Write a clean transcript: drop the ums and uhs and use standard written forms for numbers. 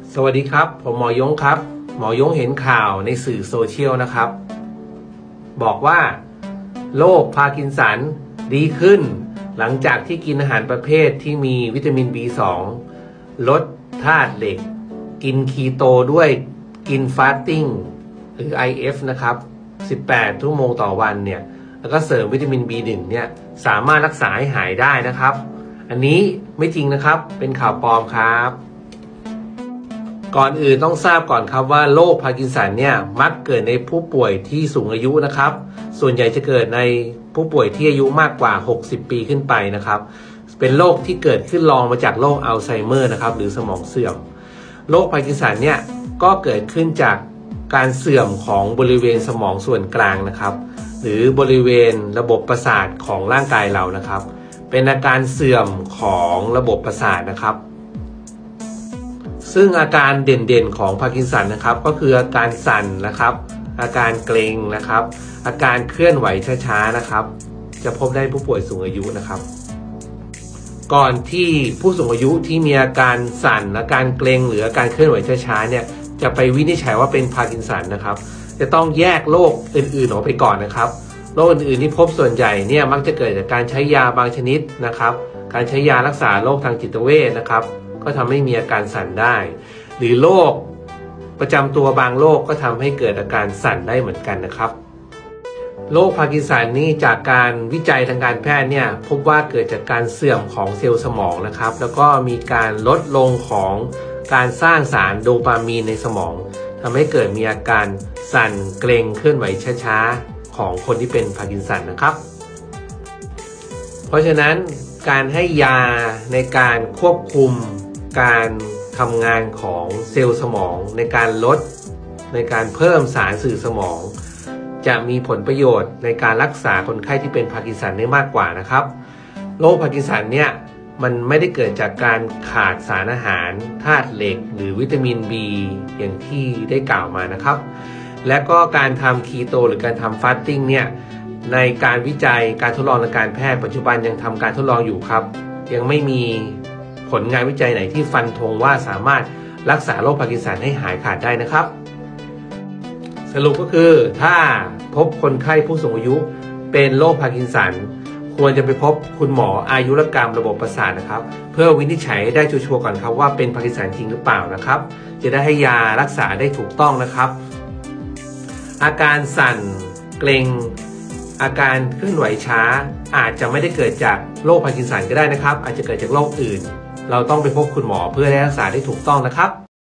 สวัสดีครับผมหมอยงครับหมอยงเห็นข่าวในสื่อโซเชียลนะครับบอกว่าโรคพาร์กินสันดีขึ้นหลังจากที่กินอาหารประเภทที่มีวิตามิน B2 ลดธาตุเหล็กกินคีโตด้วยกินฟาสติ้งหรือ IF นะครับ18 ชั่วโมงต่อวันเนี่ยแล้วก็เสริมวิตามิน B1 เนี่ยสามารถรักษาให้หายได้นะครับอันนี้ไม่จริงนะครับเป็นข่าวปลอมครับก่อนอื่นต้องทราบก่อนครับว่าโรคพาร์กินสันเนี่ยมักเกิดในผู้ป่วยที่สูงอายุนะครับส่วนใหญ่จะเกิดในผู้ป่วยที่อายุมากกว่า60 ปีขึ้นไปนะครับเป็นโรคที่เกิดขึ้นรองมาจากโรคอัลไซเมอร์นะครับหรือสมองเสื่อมโรคพาร์กินสันเนี่ยก็เกิดขึ้นจากการเสื่อมของบริเวณสมองส่วนกลางนะครับหรือบริเวณระบบประสาทของร่างกายเรานะครับเป็นอาการเสื่อมของระบบประสาทนะครับซึ่งอาการเด่นๆของพาร์กินสันนะครับก็คืออาการสั่นนะครับอาการเกร็งนะครับอาการเคลื่อนไหวช้าๆนะครับจะพบได้ผู้ป่วยสูงอายุนะครับก่อนที่ผู้สูงอายุที่มีอาการสั่นอาการเกร็งหรืออาการเคลื่อนไหวช้าๆเนี่ยจะไปวินิจฉัยว่าเป็นพาร์กินสันนะครับจะต้องแยกโรคอื่นๆออกไปก่อนนะครับโรคอื่นๆที่พบส่วนใหญ่เนี่ยมักจะเกิดจากการใช้ยาบางชนิดนะครับการใช้ยารักษาโรคทางจิตเวชนะครับก็ทำให้มีอาการสั่นได้หรือโรคประจำตัวบางโรคก็ทำให้เกิดอาการสั่นได้เหมือนกันนะครับโรคพาร์กินสันนี่จากการวิจัยทางการแพทย์เนี่ยพบว่าเกิดจากการเสื่อมของเซลล์สมองนะครับแล้วก็มีการลดลงของการสร้างสารโดปามีนในสมองทำให้เกิดมีอาการสั่นเกร็งเคลื่อนไหวช้าๆของคนที่เป็นพาร์กินสันนะครับเพราะฉะนั้นการให้ยาในการควบคุมการทำงานของเซลล์สมองในการลดในการเพิ่มสารสื่อสมองจะมีผลประโยชน์ในการรักษาคนไข้ที่เป็นพาร์กินสันได้มากกว่านะครับโรคพาร์กินสันเนี่ยมันไม่ได้เกิดจากการขาดสารอาหารธาตุเหล็กหรือวิตามิน B อย่างที่ได้กล่าวมานะครับและก็การทำคีโตหรือการทำฟาสติ้งเนี่ยในการวิจัยการทดลองทางการแพทย์ปัจจุบันยังทำการทดลองอยู่ครับยังไม่มีผลงานวิจัยไหนที่ฟันธงว่าสามารถรักษาโรคพาร์กินสันให้หายขาดได้นะครับสรุปก็คือถ้าพบคนไข้ผู้สูงอายุเป็นโรคพาร์กินสันควรจะไปพบคุณหมออายุรกรรมระบบประสาทนะครับเพื่อวินิจฉัยได้ชัวร์ๆก่อนครับว่าเป็นพาร์กินสันจริงหรือเปล่านะครับจะได้ให้ยารักษาได้ถูกต้องนะครับอาการสั่นเกร็งอาการเคลื่อนไหวช้าอาจจะไม่ได้เกิดจากโรคพาร์กินสันก็ได้นะครับอาจจะเกิดจากโรคอื่นเราต้องไปพบคุณหมอเพื่อได้รักษาได้ถูกต้องนะครับ